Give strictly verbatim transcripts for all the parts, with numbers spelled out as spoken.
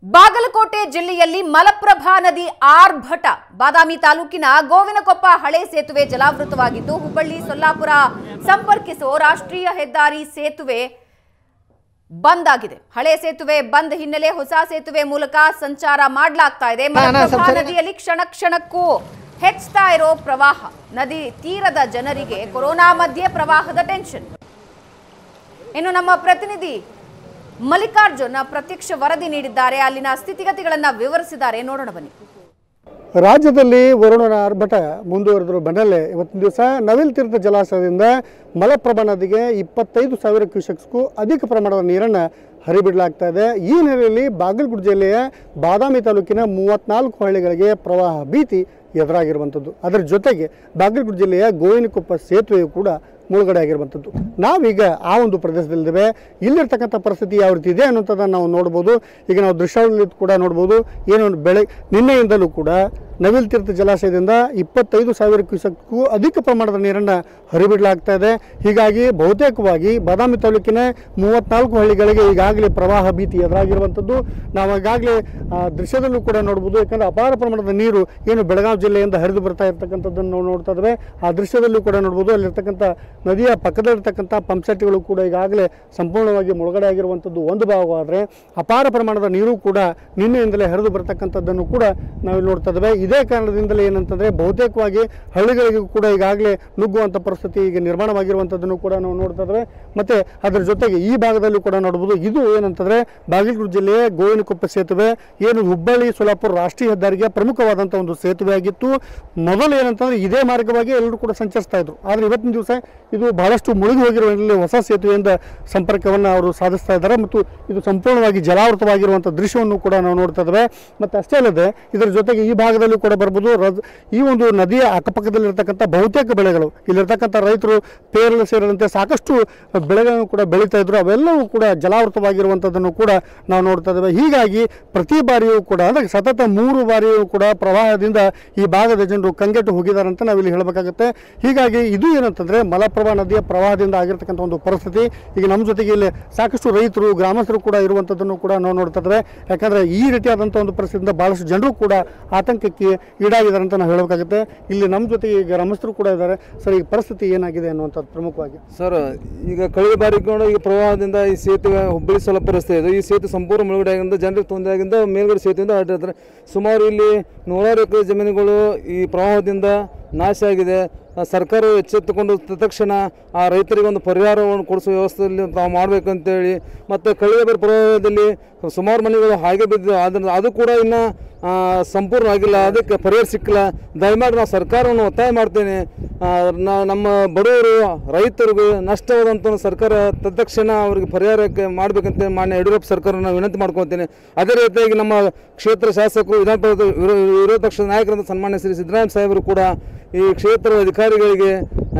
ಬಾಗಲಕೋಟೆ ಜಿಲ್ಲೆಯಲ್ಲಿ ಮಲಪ್ರಭಾ ನದಿ ಆರ್ಭಟ. ಬಾದಾಮಿ ತಾಲೂಕಿನ ಗೋವಿನಕೊಪ್ಪ ಹಳೆ ಸೇತುವೆ ಜಲಾವೃತವಾಗಿದ್ದು ಹುಬ್ಬಳ್ಳಿ ಸೊಲ್ಲಾಪುರ ಸಂಪರ್ಕಿಸುವ ರಾಷ್ಟ್ರೀಯ ಹೆದ್ದಾರಿ ಸೇತುವೆ ಬಂದ್ ಆಗಿದೆ. ಹಳೆ ಸೇತುವೆ ಬಂದ್ ಹಿನ್ನೆಲೆ ಹೊಸ ಸೇತುವೆ ಮೂಲಕ ಸಂಚಾರ ಮಾಡಲಾಗ್ತಾ ಇದೆ. ಮಲಪ್ರಭಾ ನದಿಯಲ್ಲಿ ಕ್ಷಣ ಕ್ಷಣಕ್ಕೂ ಹೆಚ್ಚುತ್ತಾ ಇರೋ ಪ್ರವಾಹ. ನದಿ ತೀರದ ಜನರಿಗೆ ಕೊರೋನಾ ಮಧ್ಯೆ ಪ್ರವಾಹದ ಟೆನ್ಷನ್. ಇನ್ನು ನಮ್ಮ ಪ್ರತಿನಿಧಿ ಮಲ್ಲಿಕಾರ್ಜುನ್ ಪ್ರತ್ಯಕ್ಷ ವರದಿ ನೀಡಿದ್ದಾರೆ. ಅಲ್ಲಿನ ಸ್ಥಿತಿಗತಿಗಳನ್ನ ವಿವರಿಸಿದ್ದಾರೆ, ನೋಡೋಣ ಬನ್ನಿ. ರಾಜ್ಯದಲ್ಲಿ ವರುಣನ ಆರ್ಭಟ ಮುಂದುವರೆದಿರುವ ಬೆನ್ನಲ್ಲೇ ಇವತ್ತಿನ ದಿವಸ ನವಿಲ್ ತೀರ್ಥ ಜಲಾಶಯದಿಂದ ಮಲಪ್ರಭಾ ನದಿಗೆ ಇಪ್ಪತ್ತೈದು ಸಾವಿರ ಕ್ಯೂಸೆಕ್ಸ್ಗೂ ಅಧಿಕ ಪ್ರಮಾಣದ ನೀರನ್ನು ಹರಿಬಿಡಲಾಗ್ತಾ ಇದೆ. ಈ ಹಿನ್ನೆಲೆಯಲ್ಲಿ ಬಾಗಲಕೋಟೆ ಜಿಲ್ಲೆಯ ಬಾದಾಮಿ ತಾಲೂಕಿನ ಮೂವತ್ನಾಲ್ಕು ಹಳ್ಳಿಗಳಿಗೆ ಪ್ರವಾಹ ಭೀತಿ ಎದುರಾಗಿರುವಂಥದ್ದು. ಅದರ ಜೊತೆಗೆ ಬಾಗಲಕೋಟೆ ಜಿಲ್ಲೆಯ ಗೋವಿನಕೊಪ್ಪ ಸೇತುವೆಯು ಕೂಡ ಮುಳುಗಡೆ ಆಗಿರುವಂಥದ್ದು. ನಾವೀಗ ಆ ಒಂದು ಪ್ರದೇಶದಲ್ಲಿದ್ದೇವೆ. ಇಲ್ಲಿರ್ತಕ್ಕಂಥ ಪರಿಸ್ಥಿತಿ ಯಾವ ರೀತಿ ಇದೆ ಅನ್ನೋಂಥದ್ದನ್ನು ನಾವು ನೋಡ್ಬೋದು. ಈಗ ನಾವು ದೃಶ್ಯದಲ್ಲಿ ಕೂಡ ನೋಡ್ಬೋದು. ಏನು ಬೆಳೆ ನಿನ್ನೆಯಿಂದಲೂ ಕೂಡ ನವಿಲ್ ತೀರ್ಥ ಜಲಾಶಯದಿಂದ ಇಪ್ಪತ್ತೈದು ಸಾವಿರ ಕ್ಯೂಸೆಕ್ಗೂ ಅಧಿಕ ಪ್ರಮಾಣದ ನೀರನ್ನು ಹರಿಬಿಡಲಾಗ್ತಾ ಇದೆ. ಹೀಗಾಗಿ ಬಹುತೇಕವಾಗಿ ಬಾದಾಮಿ ತಾಲೂಕಿನ ಮೂವತ್ನಾಲ್ಕು ಹಳ್ಳಿಗಳಿಗೆ ಈಗಾಗಲೇ ಪ್ರವಾಹ ಭೀತಿ ಎದುರಾಗಿರುವಂಥದ್ದು ನಾವು ಈಗಾಗಲೇ ದೃಶ್ಯದಲ್ಲೂ ಕೂಡ ನೋಡ್ಬೋದು. ಯಾಕಂದರೆ ಅಪಾರ ಪ್ರಮಾಣದ ನೀರು ಏನು ಬೆಳಗಾವಿ ಜಿಲ್ಲೆಯಿಂದ ಹರಿದು ಬರ್ತಾ ಇರ್ತಕ್ಕಂಥದ್ದನ್ನು ನಾವು ನೋಡ್ತಾ ಇದ್ದೇವೆ. ಆ ದೃಶ್ಯದಲ್ಲೂ ಕೂಡ ನೋಡ್ಬೋದು. ಅಲ್ಲಿರ್ತಕ್ಕಂಥ ನದಿಯ ಪಕ್ಕದಲ್ಲಿರ್ತಕ್ಕಂಥ ಪಂಪ್ಸೆಟ್ಗಳು ಕೂಡ ಈಗಾಗಲೇ ಸಂಪೂರ್ಣವಾಗಿ ಮುಳುಗಡೆ ಆಗಿರುವಂಥದ್ದು ಒಂದು ಭಾಗವಾದರೆ, ಅಪಾರ ಪ್ರಮಾಣದ ನೀರು ಕೂಡ ನಿನ್ನೆಯಿಂದಲೇ ಹರಿದು ಬರ್ತಕ್ಕಂಥದ್ದನ್ನು ಕೂಡ ನಾವಿಲ್ಲಿ ನೋಡ್ತಾ ಇದ್ದೇವೆ. ಇದೇ ಕಾರಣದಿಂದಲೇ ಏನಂತಂದರೆ ಬಹುತೇಕವಾಗಿ ಹಳ್ಳಿಗಳಿಗೂ ಕೂಡ ಈಗಾಗಲೇ ನುಗ್ಗುವಂಥ ಪರಿಸ್ಥಿತಿ ಈಗ ನಿರ್ಮಾಣವಾಗಿರುವಂಥದ್ದನ್ನು ಕೂಡ ನಾವು ನೋಡ್ತಾ ಇದ್ದೇವೆ. ಮತ್ತು ಅದರ ಜೊತೆಗೆ ಈ ಭಾಗದಲ್ಲೂ ಕೂಡ ನೋಡ್ಬೋದು. ಇದು ಏನಂತಂದರೆ ಬಾಗಲಕೋಟೆ ಜಿಲ್ಲೆಯ ಗೋವಿನಕೊಪ್ಪ ಸೇತುವೆ ಏನು ಹುಬ್ಬಳ್ಳಿ ಸೊಲ್ಲಾಪುರ ರಾಷ್ಟ್ರೀಯ ಹೆದ್ದಾರಿಗೆ ಪ್ರಮುಖವಾದಂಥ ಒಂದು ಸೇತುವೆ ಆಗಿತ್ತು. ಮೊದಲು ಏನಂತಂದರೆ ಇದೇ ಮಾರ್ಗವಾಗಿ ಎಲ್ಲರೂ ಕೂಡ ಸಂಚರಿಸ್ತಾ ಇದ್ರು. ಆದರೆ ಇವತ್ತಿನ ದಿವಸ ಇದು ಬಹಳಷ್ಟು ಮುಳುಗಿ ಹೋಗಿರುವ ಹೊಸ ಸೇತುವೆಯಿಂದ ಸಂಪರ್ಕವನ್ನು ಅವರು ಸಾಧಿಸ್ತಾ ಇದ್ದಾರೆ ಮತ್ತು ಇದು ಸಂಪೂರ್ಣವಾಗಿ ಜಲಾವೃತವಾಗಿರುವಂಥ ದೃಶ್ಯವನ್ನು ಕೂಡ ನಾವು ನೋಡ್ತಾ ಇದ್ದೇವೆ. ಮತ್ತು ಅಷ್ಟೇ ಅಲ್ಲದೆ ಇದರ ಜೊತೆಗೆ ಈ ಭಾಗದಲ್ಲೂ ಕೂಡ ಬರ್ಬೋದು. ಈ ಒಂದು ನದಿಯ ಅಕ್ಕಪಕ್ಕದಲ್ಲಿರ್ತಕ್ಕಂಥ ಬಹುತೇಕ ಬೆಳೆಗಳು ಇಲ್ಲಿರ್ತಕ್ಕಂಥ ರೈತರು ಪೇರಲು ಸೇರಿದಂತೆ ಸಾಕಷ್ಟು ಬೆಳೆಗಳನ್ನು ಕೂಡ ಬೆಳೀತಾ ಇದ್ರು. ಅವೆಲ್ಲವೂ ಕೂಡ ಜಲಾವೃತವಾಗಿರುವಂಥದ್ದನ್ನು ಕೂಡ ನಾವು ನೋಡ್ತಾ ಇದ್ದೇವೆ. ಹೀಗಾಗಿ ಪ್ರತಿ ಬಾರಿಯೂ ಕೂಡ ಅಂದರೆ ಸತತ ಮೂರು ಬಾರಿಯೂ ಕೂಡ ಪ್ರವಾಹದಿಂದ ಈ ಭಾಗದ ಜನರು ಕಂಗೆಟ್ಟು ಹೋಗಿದ್ದಾರೆ ಅಂತ ನಾವಿಲ್ಲಿ ಹೇಳಬೇಕಾಗುತ್ತೆ. ಹೀಗಾಗಿ ಇದು ಏನಂತಂದರೆ ಮಲಪ್ರಭಾ ನದಿಯ ಪ್ರವಾಹದಿಂದ ಆಗಿರ್ತಕ್ಕಂಥ ಒಂದು ಪರಿಸ್ಥಿತಿ. ಈಗ ನಮ್ಮ ಜೊತೆಗೆ ಇಲ್ಲಿ ಸಾಕಷ್ಟು ರೈತರು ಗ್ರಾಮಸ್ಥರು ಕೂಡ ಇರುವಂಥದ್ದನ್ನು ಕೂಡ ನಾವು ನೋಡ್ತಾ ಇದ್ದೇವೆ. ಯಾಕಂದರೆ ಈ ರೀತಿಯಾದಂಥ ಒಂದು ಪರಿಸ್ಥಿತಿಯಿಂದ ಭಾಳಷ್ಟು ಜನರು ಕೂಡ ಆತಂಕಕ್ಕೆ ಈಡಾಗಿದ್ದಾರೆ ಅಂತ ನಾವು ಹೇಳಬೇಕಾಗುತ್ತೆ. ಇಲ್ಲಿ ನಮ್ಮ ಜೊತೆಗೆ ಈಗ ಗ್ರಾಮಸ್ಥರು ಕೂಡ ಇದ್ದಾರೆ. ಸರ್, ಈ ಪರಿಸ್ಥಿತಿ ಏನಾಗಿದೆ ಅನ್ನುವಂಥದ್ದು ಪ್ರಮುಖವಾಗಿ ಸರ್, ಈಗ ಕಳೆದ ಬಾರಿ ಕೂಡ ಈ ಪ್ರವಾಹದಿಂದ ಈ ಸೇತುವೆ ಹುಬ್ಬಳ್ಳಿ ಸೊಲ್ಲಾಪುರ ರಸ್ತೆ ಇದೆ. ಈ ಸೇತುವೆ ಸಂಪೂರ್ಣ ಮುಳುಗಡೆ ಆಗಿಂದ ಜನರಿಗೆ ತೊಂದರೆ ಆಗಿಂದ ಮೇಲ್ಗಡೆ ಸೇತುವೆಯಿಂದ ಹೊರಟಿರ್ತಾರೆ. ಸುಮಾರು ಇಲ್ಲಿ ನೂರಾರು ಎಕರೆ ಜಮೀನುಗಳು ಈ ಪ್ರವಾಹದಿಂದ ನಾಶ ಆಗಿದೆ. ಸರ್ಕಾರ ಎಚ್ಚೆತ್ತುಕೊಂಡು ತಕ್ಷಣ ಆ ರೈತರಿಗೆ ಒಂದು ಪರಿಹಾರವನ್ನು ಕೊಡಿಸುವ ವ್ಯವಸ್ಥೆಯಲ್ಲಿ ತಾವು ಮಾಡಬೇಕಂತೇಳಿ, ಮತ್ತು ಕಳೆದ ಬಾರಿ ಪ್ರವಾಹದಲ್ಲಿ ಸುಮಾರು ಮನೆಗಳು ಹಾಗೆ ಬಿದ್ದು ಅದನ್ನು ಅದು ಕೂಡ ಇನ್ನು ಸಂಪೂರ್ಣ ಆಗಿಲ್ಲ, ಅದಕ್ಕೆ ಪರಿಹಾರ ಸಿಕ್ಕಿಲ್ಲ. ದಯಮಾಡಿ ನಾವು ಸರ್ಕಾರವನ್ನು ಒತ್ತಾಯ ಮಾಡ್ತೇನೆ. ನಮ್ಮ ಬಡವರು ರೈತರಿಗೂ ನಷ್ಟವಾದಂಥ ಸರ್ಕಾರ ತತ್ಕ್ಷಣ ಅವರಿಗೆ ಪರಿಹಾರಕ್ಕೆ ಮಾಡಬೇಕಂತ ಮಾನ್ಯ ಯಡಿಯೂರಪ್ಪ ಸರ್ಕಾರನ ವಿನಂತಿ ಮಾಡ್ಕೊತೇನೆ. ಅದೇ ರೀತಿಯಾಗಿ ನಮ್ಮ ಕ್ಷೇತ್ರ ಶಾಸಕರು ವಿಧಾನ ಪರಿಷತ್ ವಿರೋಧ ಪಕ್ಷದ ನಾಯಕರಂತ ಸನ್ಮಾನ್ಯ ಶ್ರೀ ಸಿದ್ದರಾಮಯ್ಯ ಸಾಹೇಬರು ಕೂಡ ಈ ಕ್ಷೇತ್ರದ ಅಧಿಕಾರಿಗಳಿಗೆ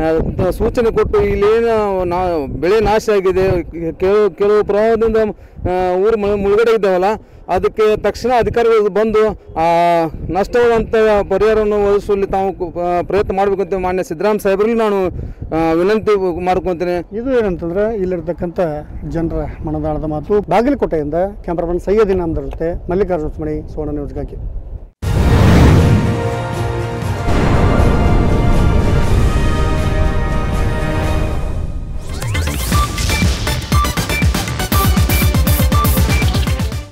ಸೂಚನೆ ಕೊಟ್ಟು ಇಲ್ಲೇನು ನಾ ಬೆಳೆ ನಾಶ ಆಗಿದೆ, ಕೆಲವು ಕೆಲವು ಪ್ರವಾಹದಿಂದ ಊರು ಮುಳುಗಡೆ ಇದ್ದಾವಲ್ಲ, ಅದಕ್ಕೆ ತಕ್ಷಣ ಅಧಿಕಾರಿಗಳು ಬಂದು ಆ ನಷ್ಟವಾದಂಥ ಪರಿಹಾರವನ್ನು ಒದಗಿಸುವಲ್ಲಿ ತಾವು ಪ್ರಯತ್ನ ಮಾಡಬೇಕಂತ ಮಾನ್ಯ ಸಿದ್ದರಾಮಯ್ಯ ಸಾಹೇಬರಲ್ಲಿ ನಾನು ವಿನಂತಿ ಮಾಡ್ಕೊತೇನೆ. ಇದು ಏನಂತಂದ್ರೆ ಇಲ್ಲಿರ್ತಕ್ಕಂಥ ಜನರ ಮನದಾಳದ ಮಾತು. ಬಾಗಲಕೋಟೆಯಿಂದ ಕ್ಯಾಮ್ರಾಮನ್ ಸೈಯದ್ ಇನಾಮದಾರ್ ಜೊತೆ ಮಲ್ಲಿಕಾರ್ಜುನ ಸುವರ್ಣ ನ್ಯೂಸ್ಗಾಗಿ.